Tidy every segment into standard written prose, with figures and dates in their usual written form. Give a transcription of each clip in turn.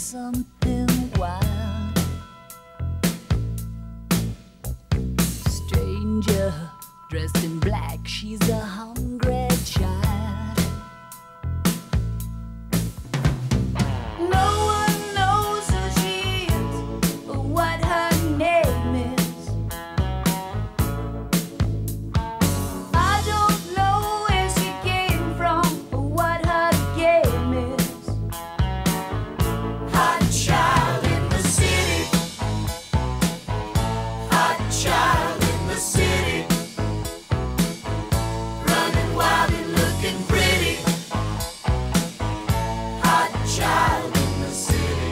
something wild. Stranger dressed in black, she's a hungry child. No one knows who she is or what her name is. I don't know where she came from or what her game is. Hot child in the city. Hot child in the city. Running wild and looking pretty. Hot child in the city.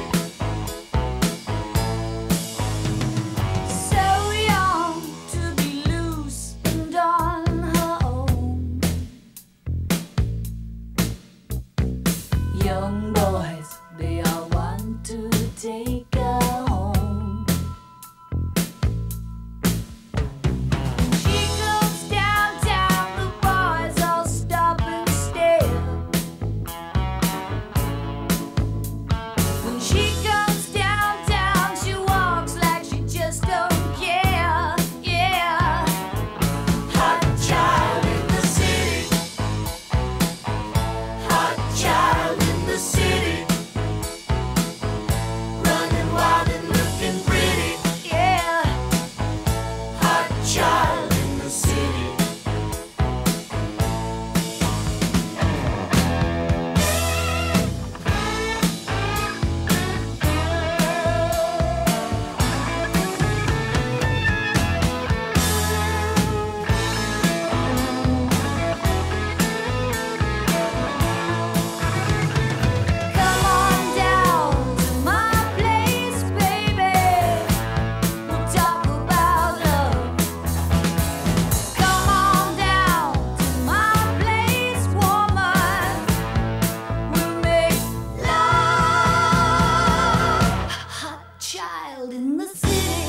So young to be loose and on her own. Young boys, they all want to take her home. When she goes downtown, the boys all stop and stare. When she comes downtown, she walks like she just don't care. Yeah. Hot child in the city. Hot child in the city. Running wild and looking pretty. Yeah. Hot child in the city. Come on down to my place, baby. We'll talk about love. Come on down to my place, woman. We'll make love. Hot child in the city.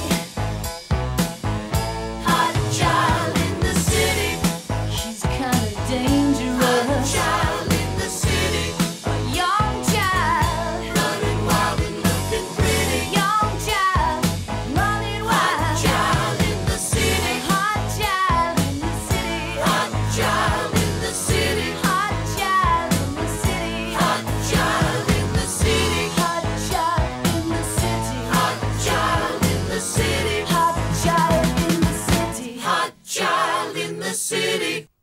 Hot child in the city. She's kinda dangerous. Hot child in the city. A young child. Running wild and looking pretty. Young child. Running wild. Hot child in the city. Hot child in the city. Hot child in the city. Hot child in the city. Hot child in the city. Hot child in the city. Hot child in the city. Hot child in the city. Hot child in the city.